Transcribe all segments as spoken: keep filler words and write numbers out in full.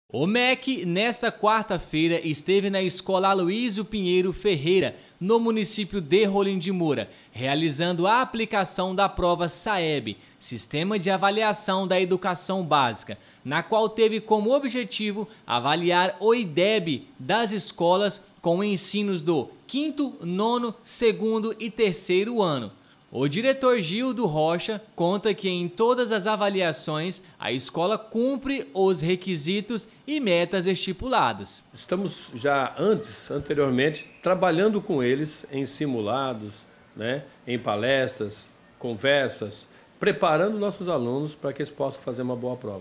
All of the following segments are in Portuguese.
O M E C, nesta quarta-feira, esteve na Escola Aloysio Pinheiro Ferreira, no município de Rolim de Moura, realizando a aplicação da prova SAEB, Sistema de Avaliação da Educação Básica, na qual teve como objetivo avaliar o I D E B das escolas com ensinos do quinto, nono, segundo e terceiro ano. O diretor Gildo Rocha conta que em todas as avaliações a escola cumpre os requisitos e metas estipulados. Estamos já antes, anteriormente, trabalhando com eles em simulados, né, em palestras, conversas, preparando nossos alunos para que eles possam fazer uma boa prova.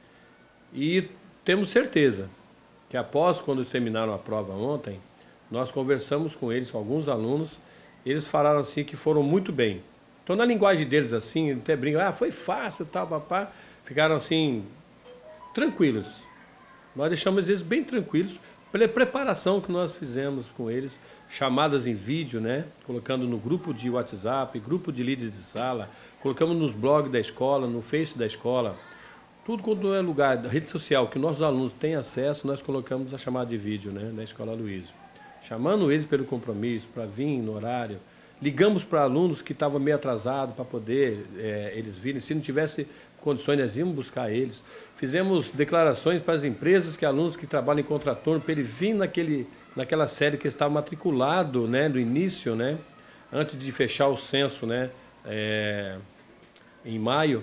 E temos certeza que após, quando terminaram a prova ontem, nós conversamos com eles, com alguns alunos. Eles falaram assim que foram muito bem. Então, na linguagem deles, assim, até brincam, ah, foi fácil, tal, papá. Ficaram assim, tranquilos. Nós deixamos eles bem tranquilos pela preparação que nós fizemos com eles, chamadas em vídeo, né? Colocando no grupo de WhatsApp, grupo de líderes de sala, colocamos nos blogs da escola, no Face da escola. Tudo quanto é lugar, da rede social, que nossos alunos têm acesso, nós colocamos a chamada de vídeo, né, na Escola Aloysio. Chamando eles pelo compromisso, para vir no horário. Ligamos para alunos que estavam meio atrasados para poder é, eles virem. Se não tivesse condições, nós íamos buscar eles. Fizemos declarações para as empresas, que alunos que trabalham em contraturno, para ele vir naquele, naquela série que estava matriculado, né, no início, né, antes de fechar o censo, né, é, em maio.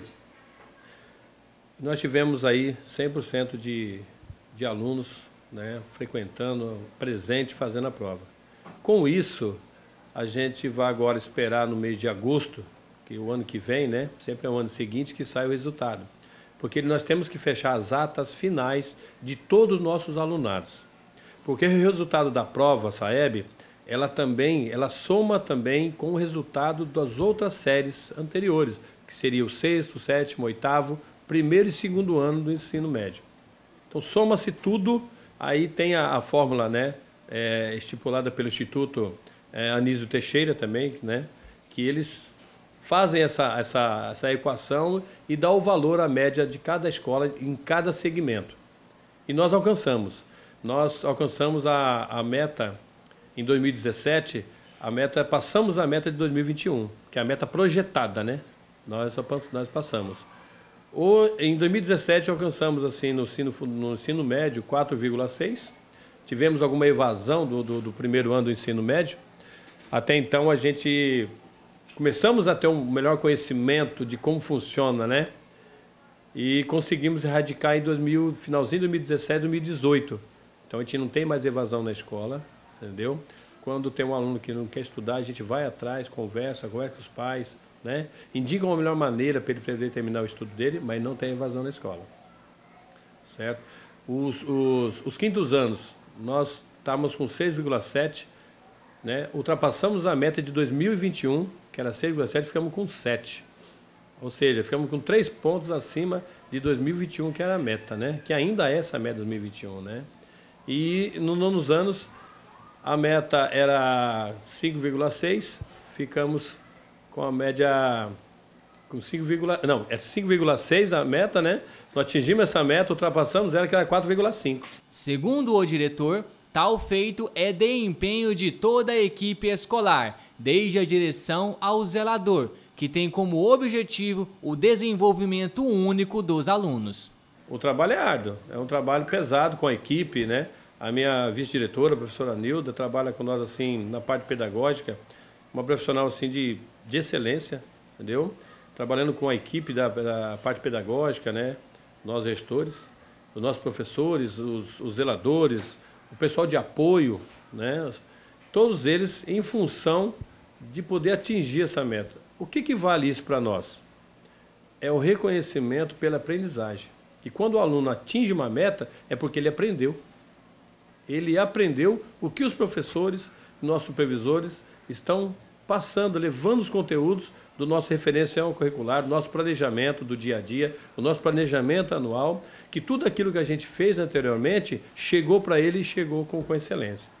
Nós tivemos aí cem por cento de, de alunos, né, frequentando, presente, fazendo a prova. Com isso, a gente vai agora esperar no mês de agosto, que o ano que vem, né, sempre é o ano seguinte, que sai o resultado. Porque nós temos que fechar as atas finais de todos os nossos alunados. Porque o resultado da prova SAEB, ela também, ela soma também com o resultado das outras séries anteriores, que seria o sexto, sétimo, oitavo, primeiro e segundo ano do ensino médio. Então, soma-se tudo. Aí tem a, a fórmula, né, é, estipulada pelo Instituto é, Anísio Teixeira também, né, que eles fazem essa, essa, essa equação e dá o valor à média de cada escola em cada segmento. E nós alcançamos. Nós alcançamos a, a meta em dois mil e dezessete, a meta, passamos a meta de dois mil e vinte e um, que é a meta projetada, né? Nós, nós passamos. O, em dois mil e dezessete, alcançamos assim, no, ensino, no ensino médio quatro vírgula seis. Tivemos alguma evasão do, do, do primeiro ano do ensino médio. Até então, a gente começamos a ter um melhor conhecimento de como funciona, né? E conseguimos erradicar em dois mil, finalzinho de dois mil e dezessete, dois mil e dezoito. Então, a gente não tem mais evasão na escola, entendeu? Quando tem um aluno que não quer estudar, a gente vai atrás, conversa, conversa com os pais, né? Indicam a melhor maneira para ele poder terminar o estudo dele, mas não tem evasão na escola. Certo? Os, os, os quintos anos, nós estávamos com seis vírgula sete, né? Ultrapassamos a meta de dois mil e vinte e um, que era seis vírgula sete, ficamos com sete. Ou seja, ficamos com três pontos acima de dois mil e vinte e um, que era a meta, né? Que ainda é essa meta de dois mil e vinte e um, né? E nos nonos anos, a meta era cinco vírgula seis, ficamos com a média, com cinco, não, é cinco vírgula seis a meta, né? Nós atingimos essa meta, ultrapassamos ela, que era quatro vírgula cinco. Segundo o diretor, tal feito é de empenho de toda a equipe escolar, desde a direção ao zelador, que tem como objetivo o desenvolvimento único dos alunos. O trabalho é árduo, é um trabalho pesado com a equipe, né? A minha vice-diretora, a professora Nilda, trabalha com nós assim na parte pedagógica, uma profissional assim de, de excelência, entendeu? Trabalhando com a equipe da, da parte pedagógica, né? Nós gestores, os nossos professores, os, os zeladores, o pessoal de apoio, né? Todos eles em função de poder atingir essa meta. O que que vale isso para nós? É o reconhecimento pela aprendizagem. E quando o aluno atinge uma meta, é porque ele aprendeu. Ele aprendeu o que os professores, nossos supervisores, estão passando, levando os conteúdos do nosso referencial curricular, do nosso planejamento do dia a dia, o nosso planejamento anual, que tudo aquilo que a gente fez anteriormente chegou para ele e chegou com, com excelência.